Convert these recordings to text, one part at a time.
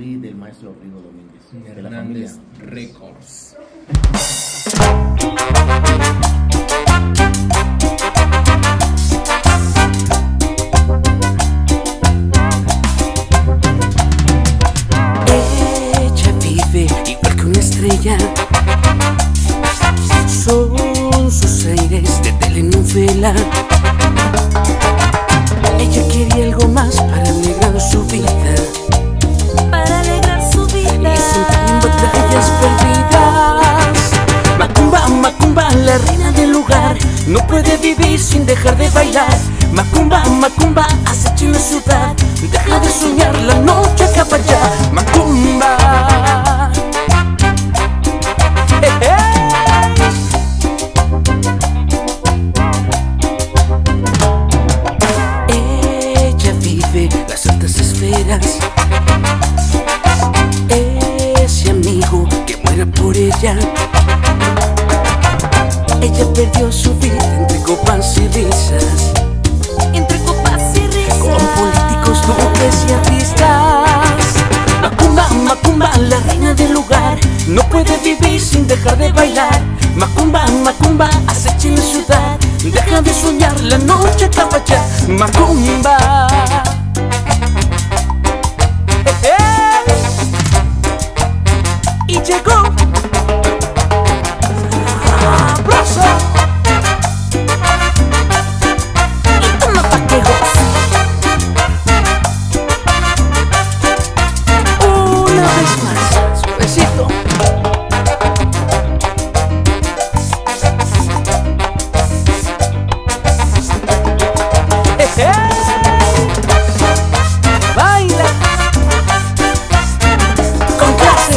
CD del maestro Rigo Domínguez, de la familia Hernández Records. Ella vive igual que una estrella, son sus aires de telenovela. Ella quería algo más para alegrar su vida, para alegrar su vida. y sentir en batallas perdidas. Macumba, Macumba, la reina del lugar, no puede vivir sin dejar de bailar. Macumba, Macumba, acecha en la ciudad, deja de soñar, la noche acaba ya. Macumba, ella vive las altas esferas, ese amigo que muera por ella. Ella perdió su vida entre copas y risas, Entre copas y risas, con políticos, duques y artistas. Macumba, Macumba, la reina del lugar, no puede vivir sin dejar de bailar. Macumba, Macumba, acecha en la ciudad, deja de soñar, la noche acaba ya. Macumba, y llegó sabroso, y toma pa' que goce. Una vez más, suavecito. Baila con clase.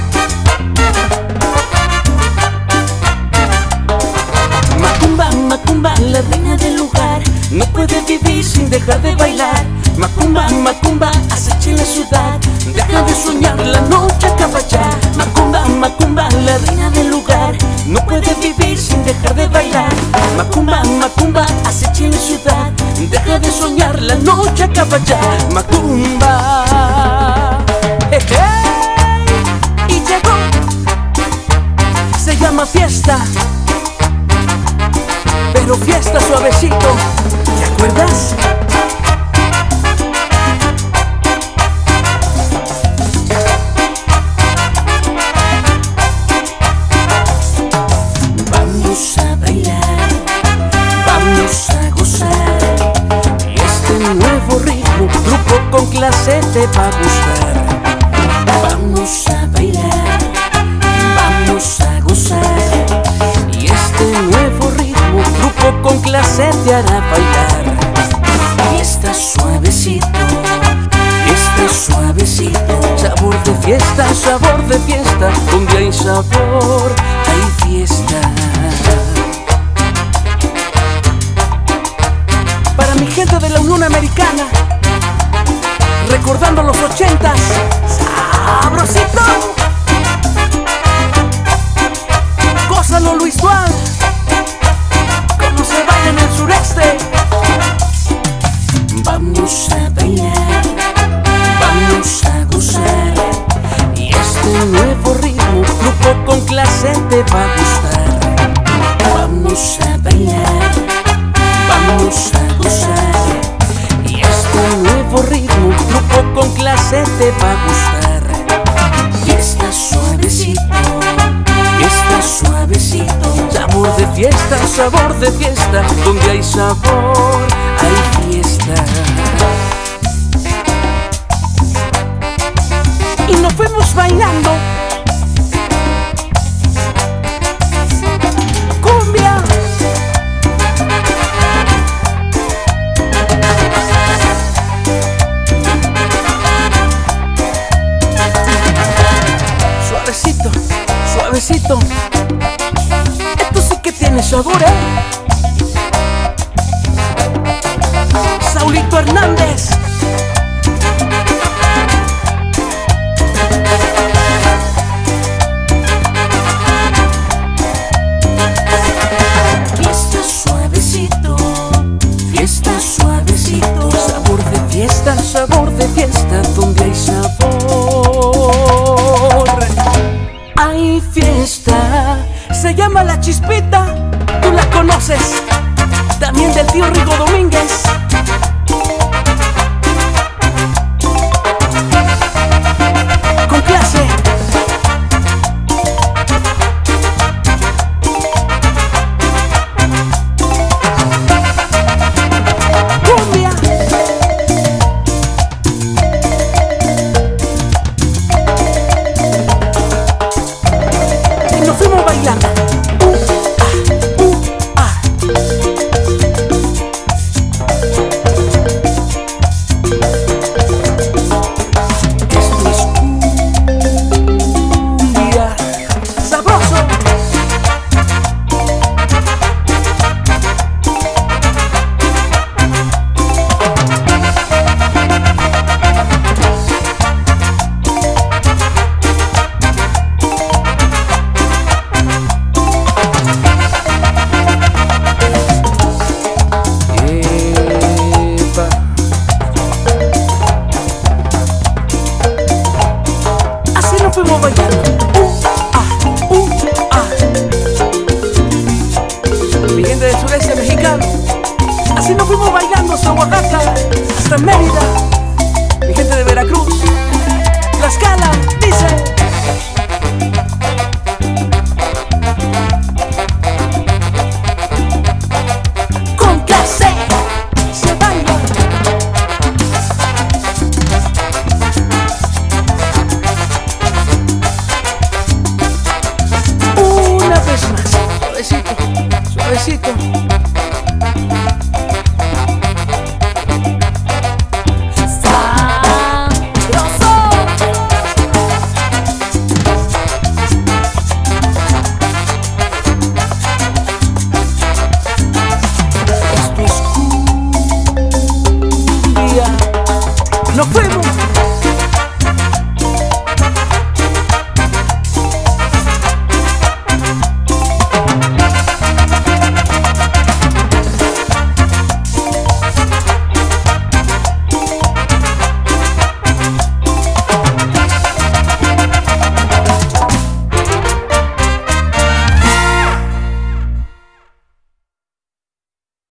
Macumba, Macumba, la reina del lugar, no puede vivir sin dejar de bailar. Macumba, Macumba, acecha en la ciudad, deja de soñar, la noche acaba ya. Macumba, Macumba, la reina del lugar, no puede vivir sin dejar de bailar. Macumba, Macumba, acecha en la ciudad, deja de soñar, la noche acaba ya. Macumba, y llegó, se llama fiesta, pero fiesta suavecito, ¿te acuerdas? Vamos a bailar, vamos a gozar, y este nuevo ritmo, grupo con clase te va a gustar. Vamos a bailar, vamos a gozar, y este nuevo ritmo, grupo con clase te hará bailar. Fiesta suavecito, sabor de fiesta, donde hay sabor, hay fiesta. Para mi gente de la Unión Americana, recordando los 80s, sabrosito. Gózalo, Luis Dual, como se baila en el sureste. Vamos a bailar, vamos a gozar, y este nuevo ritmo, grupo con clase te va a gustar. Vamos a bailar, vamos a gozar, y este nuevo ritmo, grupo con clase te va a gustar. Fiesta suavecito, sabor de fiesta, donde hay sabor, hay fiesta. Y nos fuimos bailando cumbia. Suavecito, suavecito. Esto sí que tiene sabor, Saulito Hernández. Fiesta suavecito, sabor de fiesta, donde hay sabor. se llama La Chispita, tú la conoces, también del tío Rigo Domínguez. Con clase. Cumbia. Y nos fuimos bailando. Fuimos bailando, mi gente del sureste mexicano, así nos fuimos bailando hasta Oaxaca, hasta Mérida, mi gente de Veracruz.